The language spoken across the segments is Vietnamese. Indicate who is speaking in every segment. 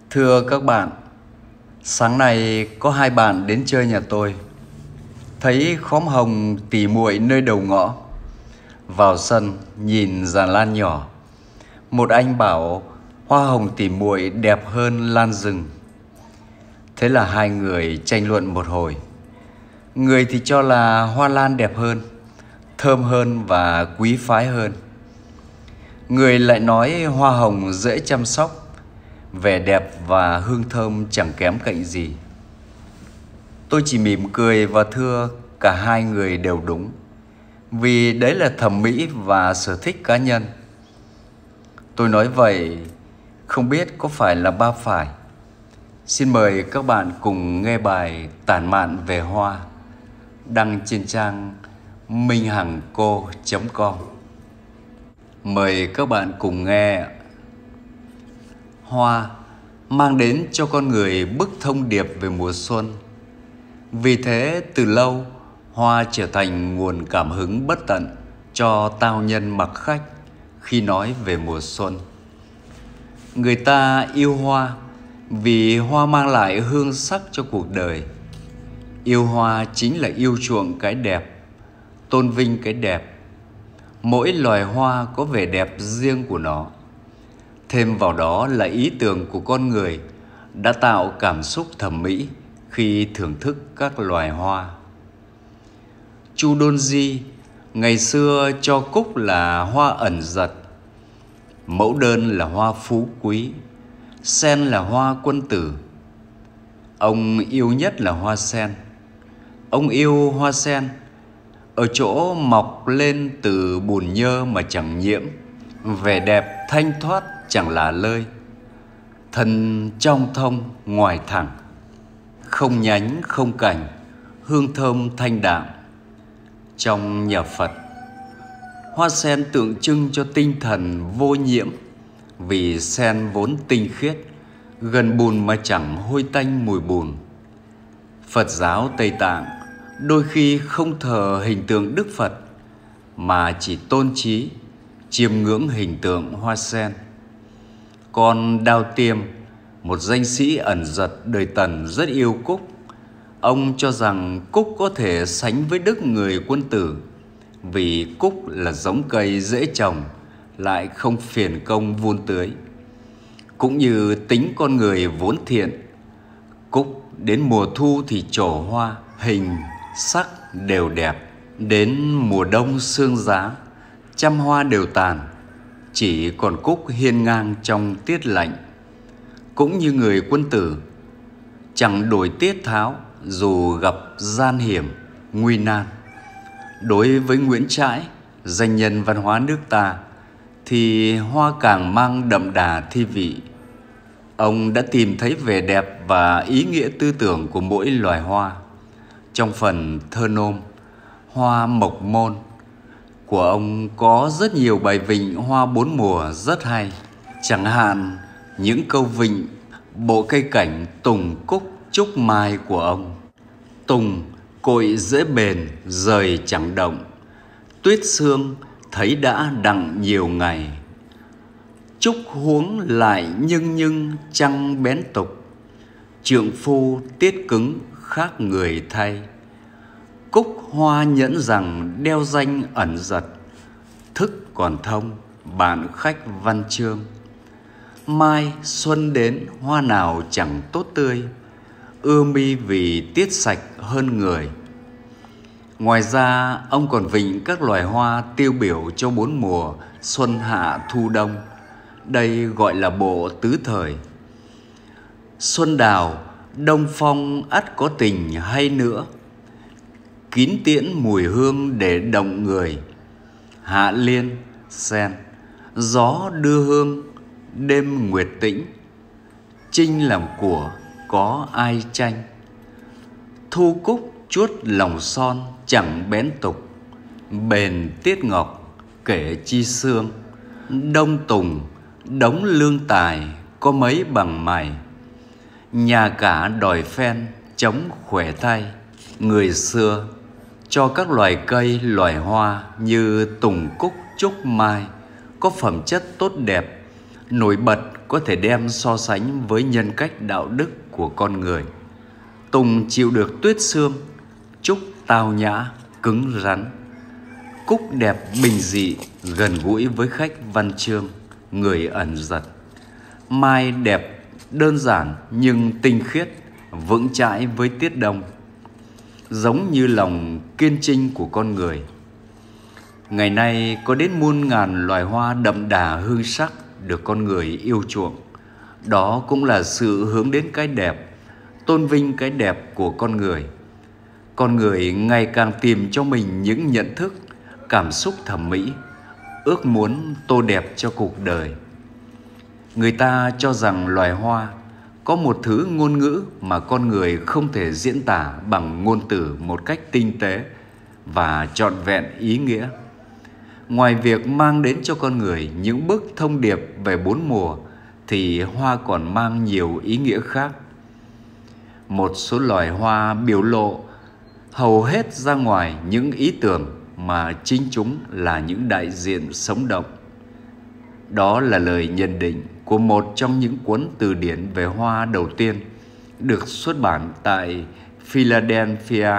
Speaker 1: Thưa các bạn, sáng nay có hai bạn đến chơi nhà tôi. Thấy khóm hồng tỉ muội nơi đầu ngõ. Vào sân nhìn giàn lan nhỏ. Một anh bảo hoa hồng tỉ muội đẹp hơn lan rừng. Thế là hai người tranh luận một hồi. Người thì cho là hoa lan đẹp hơn, thơm hơn và quý phái hơn. Người lại nói hoa hồng dễ chăm sóc, vẻ đẹp và hương thơm chẳng kém cạnh gì. Tôi chỉ mỉm cười và thưa cả hai người đều đúng, vì đấy là thẩm mỹ và sở thích cá nhân. Tôi nói vậy không biết có phải là ba phải. Xin mời các bạn cùng nghe bài tản mạn về hoa đăng trên trang minhangco.com. Mời các bạn cùng nghe. Hoa mang đến cho con người bức thông điệp về mùa xuân. Vì thế từ lâu, hoa trở thành nguồn cảm hứng bất tận cho tao nhân mặc khách khi nói về mùa xuân. Người ta yêu hoa vì hoa mang lại hương sắc cho cuộc đời. Yêu hoa chính là yêu chuộng cái đẹp, tôn vinh cái đẹp. Mỗi loài hoa có vẻ đẹp riêng của nó. Thêm vào đó là ý tưởng của con người đã tạo cảm xúc thẩm mỹ khi thưởng thức các loài hoa. Chu Đôn Di ngày xưa cho cúc là hoa ẩn giật, mẫu đơn là hoa phú quý, sen là hoa quân tử. Ông yêu nhất là hoa sen. Ông yêu hoa sen ở chỗ mọc lên từ bùn nhơ mà chẳng nhiễm, vẻ đẹp thanh thoát chẳng lả lơi, thân trong thông ngoài thẳng, không nhánh không cành, hương thơm thanh đạm. Trong nhà Phật, hoa sen tượng trưng cho tinh thần vô nhiễm, vì sen vốn tinh khiết, gần bùn mà chẳng hôi tanh mùi bùn. Phật giáo Tây Tạng đôi khi không thờ hình tượng Đức Phật, mà chỉ tôn trí, chiêm ngưỡng hình tượng hoa sen. Còn Đao Tiêm, một danh sĩ ẩn giật đời Tần rất yêu cúc. Ông cho rằng cúc có thể sánh với đức người quân tử, vì cúc là giống cây dễ trồng, lại không phiền công vun tưới. Cũng như tính con người vốn thiện, cúc đến mùa thu thì trổ hoa, hình, sắc đều đẹp. Đến mùa đông sương giá, trăm hoa đều tàn, chỉ còn cúc hiên ngang trong tiết lạnh. Cũng như người quân tử, chẳng đổi tiết tháo dù gặp gian hiểm, nguy nan. Đối với Nguyễn Trãi, danh nhân văn hóa nước ta, thì hoa càng mang đậm đà thi vị. Ông đã tìm thấy vẻ đẹp và ý nghĩa tư tưởng của mỗi loài hoa trong phần thơ nôm Hoa Mộc Môn của ông. Có rất nhiều bài vịnh hoa bốn mùa rất hay. Chẳng hạn những câu vịnh bộ cây cảnh tùng cúc trúc mai của ông. Tùng cội dễ bền, rời chẳng động, tuyết sương thấy đã đặng nhiều ngày. Trúc huống lại nhưng trăng bén tục, trượng phu tiết cứng khác người thay. Cúc hoa nhẫn rằng đeo danh ẩn giật, thức còn thông bạn khách văn chương. Mai xuân đến hoa nào chẳng tốt tươi, ưa mi vì tiết sạch hơn người. Ngoài ra ông còn vịnh các loài hoa tiêu biểu cho bốn mùa xuân hạ thu đông. Đây gọi là bộ tứ thời. Xuân đào, đông phong ắt có tình hay nữa, kín tiễn mùi hương để động người. Hạ liên, sen, gió đưa hương, đêm nguyệt tĩnh, trinh làm của có ai tranh. Thu cúc chuốt lòng son chẳng bén tục, bền tiết ngọc kể chi xương. Đông tùng đống lương tài có mấy bằng mày, nhà cả đòi phen chống khỏe thay. Người xưa cho các loài cây, loài hoa như tùng cúc, trúc mai có phẩm chất tốt đẹp, nổi bật có thể đem so sánh với nhân cách đạo đức của con người. Tùng chịu được tuyết sương, Trúc tao nhã, cứng rắn, Cúc đẹp bình dị, gần gũi với khách văn chương, người ẩn giật. Mai đẹp đơn giản nhưng tinh khiết, vững chãi với tiết đông, giống như lòng kiên trinh của con người. Ngày nay có đến muôn ngàn loài hoa đậm đà hương sắc được con người yêu chuộng. Đó cũng là sự hướng đến cái đẹp, tôn vinh cái đẹp của con người. Con người ngày càng tìm cho mình những nhận thức, cảm xúc thẩm mỹ, ước muốn tô đẹp cho cuộc đời. Người ta cho rằng loài hoa có một thứ ngôn ngữ mà con người không thể diễn tả bằng ngôn từ một cách tinh tế và trọn vẹn ý nghĩa. Ngoài việc mang đến cho con người những bức thông điệp về bốn mùa, thì hoa còn mang nhiều ý nghĩa khác. Một số loài hoa biểu lộ hầu hết ra ngoài những ý tưởng mà chính chúng là những đại diện sống động. Đó là lời nhận định của một trong những cuốn từ điển về hoa đầu tiên được xuất bản tại Philadelphia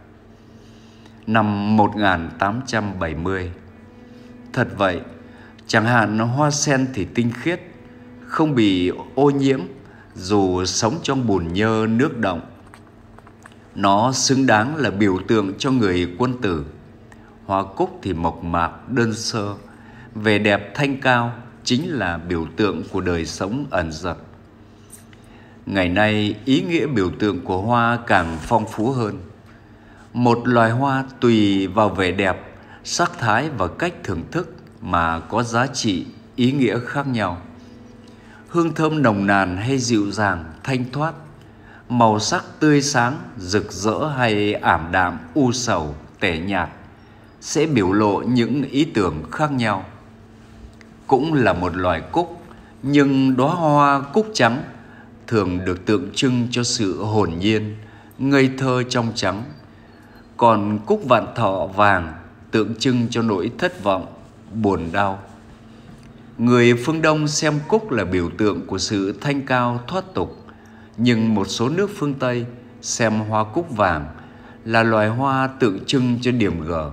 Speaker 1: năm 1870. Thật vậy, chẳng hạn hoa sen thì tinh khiết, không bị ô nhiễm dù sống trong bùn nhơ nước động. Nó xứng đáng là biểu tượng cho người quân tử. Hoa cúc thì mộc mạc đơn sơ, vẻ đẹp thanh cao chính là biểu tượng của đời sống ẩn dật. Ngày nay, ý nghĩa biểu tượng của hoa càng phong phú hơn. Một loài hoa tùy vào vẻ đẹp, sắc thái và cách thưởng thức mà có giá trị, ý nghĩa khác nhau. Hương thơm nồng nàn hay dịu dàng, thanh thoát, màu sắc tươi sáng, rực rỡ hay ảm đạm, u sầu, tẻ nhạt sẽ biểu lộ những ý tưởng khác nhau. Cũng là một loài cúc, nhưng đóa hoa cúc trắng thường được tượng trưng cho sự hồn nhiên, ngây thơ trong trắng. Còn cúc vạn thọ vàng tượng trưng cho nỗi thất vọng, buồn đau. Người phương Đông xem cúc là biểu tượng của sự thanh cao thoát tục, nhưng một số nước phương Tây xem hoa cúc vàng là loài hoa tượng trưng cho điểm gở.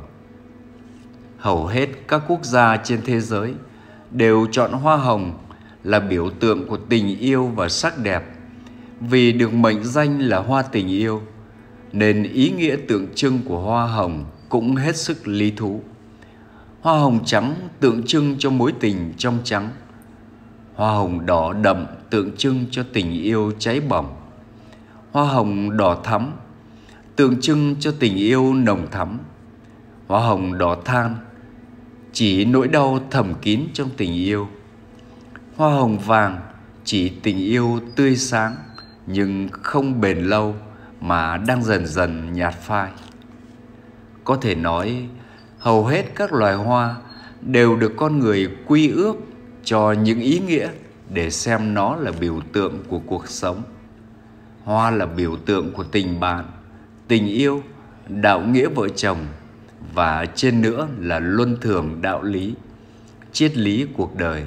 Speaker 1: Hầu hết các quốc gia trên thế giới đều chọn hoa hồng là biểu tượng của tình yêu và sắc đẹp. Vì được mệnh danh là hoa tình yêu, nên ý nghĩa tượng trưng của hoa hồng cũng hết sức lý thú. Hoa hồng trắng tượng trưng cho mối tình trong trắng. Hoa hồng đỏ đậm tượng trưng cho tình yêu cháy bỏng. Hoa hồng đỏ thắm tượng trưng cho tình yêu nồng thắm. Hoa hồng đỏ than chỉ nỗi đau thầm kín trong tình yêu. Hoa hồng vàng chỉ tình yêu tươi sáng nhưng không bền lâu mà đang dần dần nhạt phai. Có thể nói hầu hết các loài hoa đều được con người quy ước cho những ý nghĩa để xem nó là biểu tượng của cuộc sống. Hoa là biểu tượng của tình bạn, tình yêu, đạo nghĩa vợ chồng, và trên nữa là luân thường đạo lý, triết lý cuộc đời.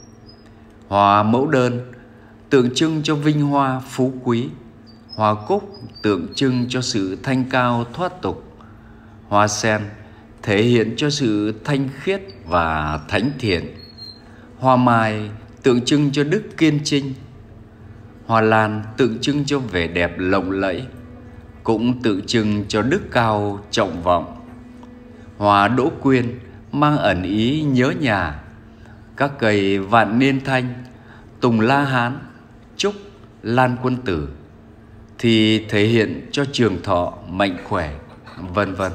Speaker 1: Hoa mẫu đơn tượng trưng cho vinh hoa phú quý. Hoa cúc tượng trưng cho sự thanh cao thoát tục. Hoa sen thể hiện cho sự thanh khiết và thánh thiện. Hoa mai tượng trưng cho đức kiên trinh. Hoa lan tượng trưng cho vẻ đẹp lộng lẫy, cũng tượng trưng cho đức cao trọng vọng. Hoa đỗ quyên mang ẩn ý nhớ nhà. Các cây vạn niên thanh, tùng la hán, trúc, lan quân tử thì thể hiện cho trường thọ, mạnh khỏe, vân vân.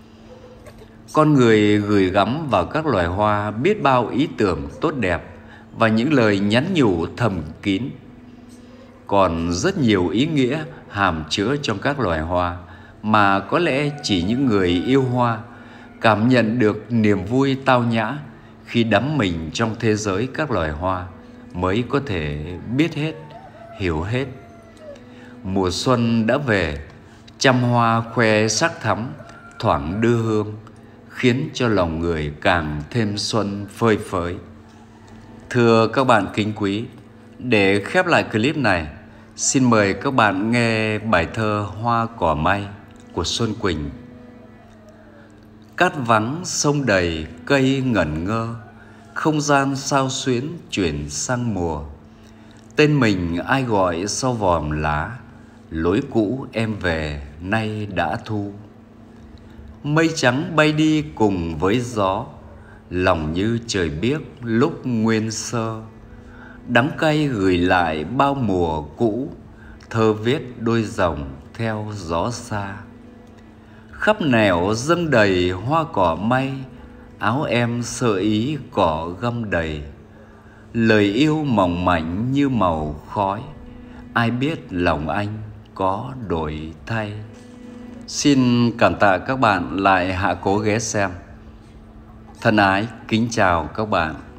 Speaker 1: Con người gửi gắm vào các loài hoa biết bao ý tưởng tốt đẹp và những lời nhắn nhủ thầm kín. Còn rất nhiều ý nghĩa hàm chứa trong các loài hoa mà có lẽ chỉ những người yêu hoa cảm nhận được niềm vui tao nhã khi đắm mình trong thế giới các loài hoa mới có thể biết hết, hiểu hết. Mùa xuân đã về, trăm hoa khoe sắc thắm, thoảng đưa hương, khiến cho lòng người càng thêm xuân phơi phới. Thưa các bạn kính quý, Để khép lại clip này, xin mời các bạn nghe bài thơ Hoa Cỏ May của Xuân Quỳnh. Cát vắng sông đầy cây ngẩn ngơ, không gian sao xuyến chuyển sang mùa. Tên mình ai gọi sau vòm lá, lối cũ em về nay đã thu. Mây trắng bay đi cùng với gió, lòng như trời biếc lúc nguyên sơ. Đắng cay gửi lại bao mùa cũ, thơ viết đôi dòng theo gió xa. Khắp nẻo dâng đầy hoa cỏ may, áo em sơ ý cỏ găm đầy. Lời yêu mỏng mảnh như màu khói, ai biết lòng anh có đổi thay. Xin cảm tạ các bạn lại hạ cố ghé xem. Thân ái kính chào các bạn.